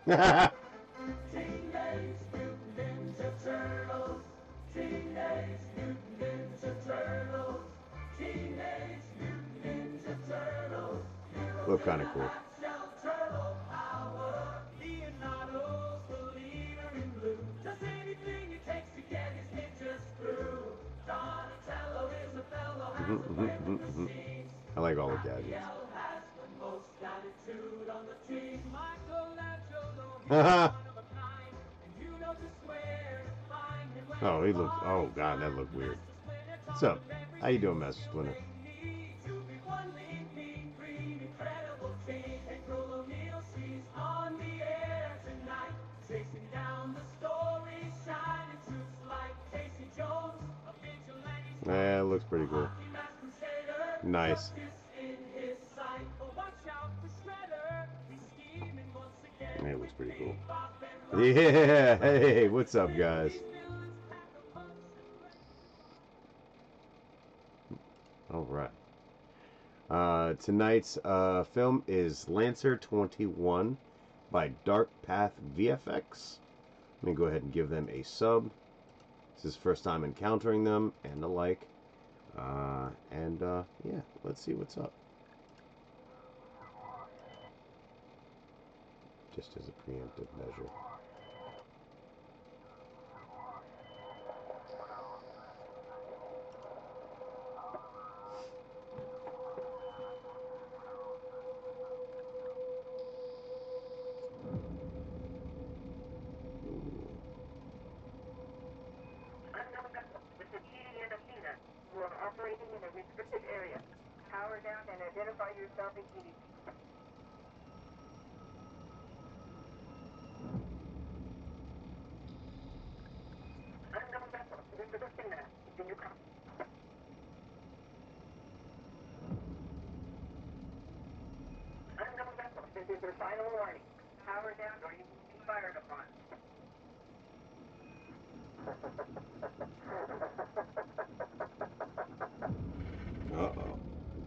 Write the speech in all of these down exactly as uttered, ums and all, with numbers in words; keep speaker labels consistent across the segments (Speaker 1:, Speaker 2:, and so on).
Speaker 1: Teenage Mutant Ninja Turtles. Teenage Mutant Ninja Turtles. Teenage Mutant Ninja Turtles.
Speaker 2: Look kind of cool.
Speaker 1: Shell turtle power. Leonardo's the leader in blue. Does anything it takes to get his ninjas through. Donatello is a fellow, has a way with machines.
Speaker 2: I like all the gadgets.
Speaker 1: Raphael has the most attitude on the team. Michelangelo, he's
Speaker 2: oh,
Speaker 1: one of a kind. And you know just where to find him when
Speaker 2: he
Speaker 1: you
Speaker 2: looks.
Speaker 1: are
Speaker 2: Oh
Speaker 1: in
Speaker 2: God, that
Speaker 1: town.
Speaker 2: looked weird.
Speaker 1: Master Splinter
Speaker 2: What's
Speaker 1: taught
Speaker 2: up?
Speaker 1: him every
Speaker 2: How you doing,
Speaker 1: single
Speaker 2: Master
Speaker 1: skill
Speaker 2: Splinter?
Speaker 1: they need to be one lean, mean, green, incredible team. April O'Neil, she's on the air tonight, chasing down the story, shining truths like Casey Jones, a vigilante.
Speaker 2: Yeah, it looks pretty cool.
Speaker 1: Hockey mask crusader,
Speaker 2: Nice.
Speaker 1: justice in his sight. Oh, watch out for Shredder, he's scheming once again.
Speaker 2: Yeah, it looks pretty cool.
Speaker 1: Bebop and Rocksteady.
Speaker 2: Yeah. Hey, what's up, guys?
Speaker 1: These villains pack a punch and
Speaker 2: All right. Uh, tonight's uh, film is Lancer twenty-one by Dark Path V F X. Let me go ahead and give them a sub. This is first time encountering them and the like. Uh, and uh, yeah, let's see what's up. Just as a preemptive measure.
Speaker 3: This is Edie and Athena. You are operating in a restricted area. Power down and identify yourself immediately. Unknown vessel. This is Athena. Can you come? Unknown vessel. This is your final warning. Power down or you will be fired upon.
Speaker 2: Uh-oh.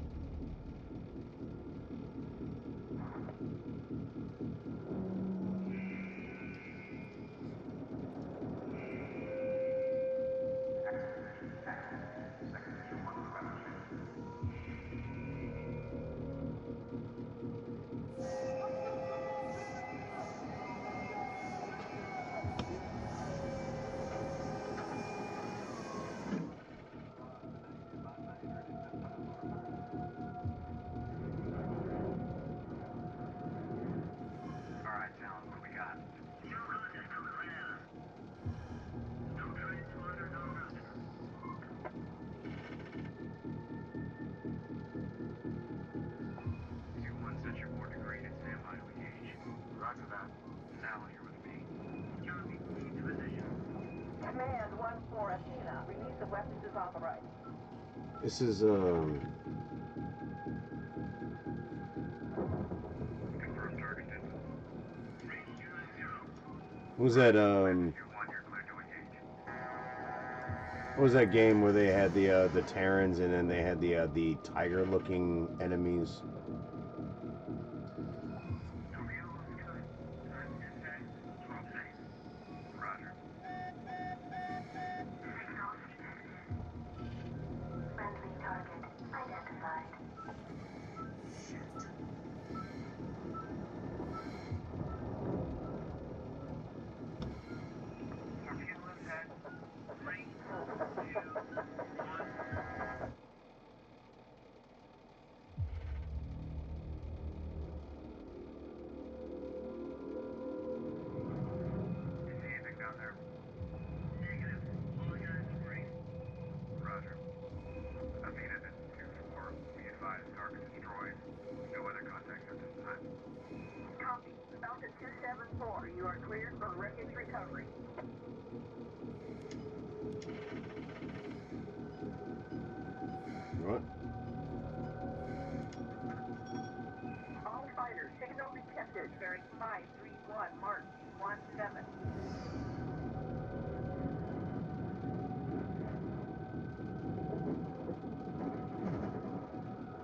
Speaker 4: Alright, Talon, what we got? Two hunters coming right at us. No transponder, no nothing. two one, set your board to green and stand by to engage. Roger that. Now you're with me. Copy. Move to position.
Speaker 3: Command one four Athena. Release of weapons is authorized.
Speaker 2: This is, um...
Speaker 4: Confirm target distance. Range two nine zero.
Speaker 2: What was that, um...
Speaker 4: two one, you're clear to engage.
Speaker 2: What was that game where they had the, uh, the Terrans and then they had the, uh, the tiger-looking enemies?
Speaker 4: Torpedo on the sky. Time to dispatch. twelve seconds. Roger.
Speaker 3: Friendly target identified.
Speaker 4: Torpedo impact. Three, two, one. You see anything down there? Negative. All I got is debris. Roger. Athena, this is two four. Be advised, target destroyed. No other contacts at this time.
Speaker 3: Copy. Falcon two seven four. You are cleared for wreckage recovery.
Speaker 2: What?
Speaker 3: All fighters, signal detected. Bearing five three one. Mark one seven.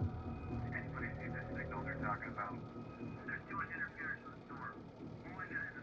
Speaker 4: Anybody see this signal they're talking about? There's too much interference from the storm. Only to this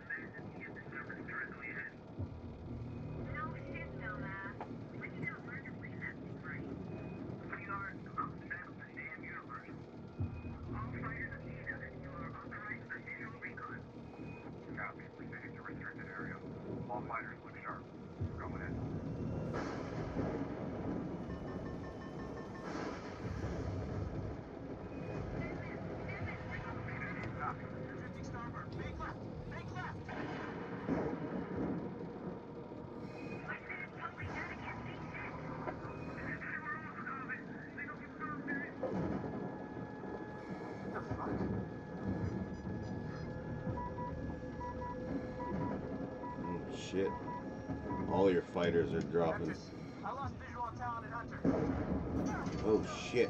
Speaker 2: shit. All your fighters are dropping.
Speaker 1: Nexus, I lost visual on Talon and Hunter.
Speaker 2: Oh shit.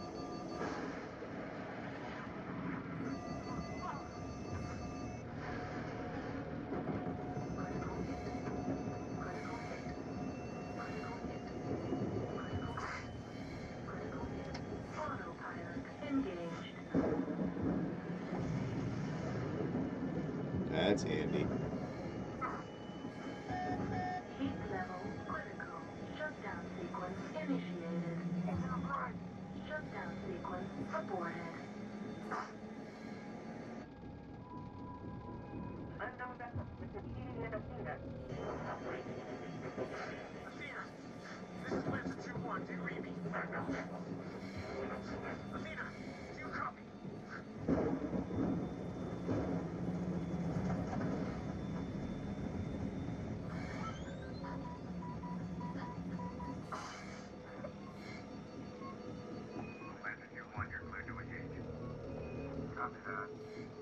Speaker 2: That's handy.
Speaker 5: Heat level critical. Shutdown sequence initiated. Shutdown sequence aborted.
Speaker 3: Unknown vessel with the heating and Athena.
Speaker 1: Athena, this is Lancer two one. Do you read me? Athena, do you copy?
Speaker 4: Lancer two one, you're clear to engage. Copy that.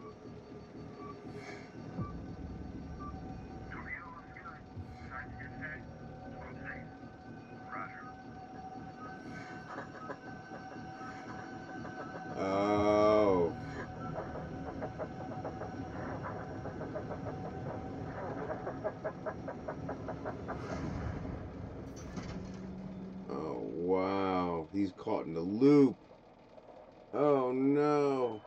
Speaker 4: Torpedo on sky. Starting to get set. twelve seconds. Roger.
Speaker 2: Oh. Oh, wow. He's caught in the loop. Oh, no.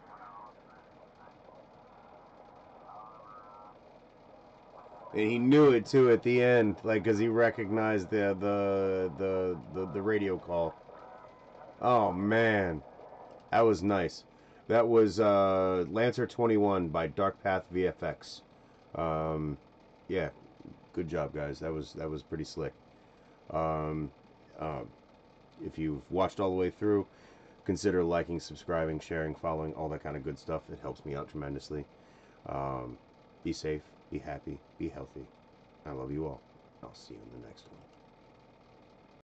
Speaker 2: And he knew it, too, at the end. Like, because he recognized the, the, the, the, the radio call. Oh, man. That was nice. That was uh, Lancer twenty-one by Dark Path V F X. Um, yeah, good job, guys. That was that was pretty slick. Um, uh, if you've watched all the way through, consider liking, subscribing, sharing, following, all that kind of good stuff. It helps me out tremendously. Um, be safe, be happy, be healthy. I love you all. I'll see you in the next one.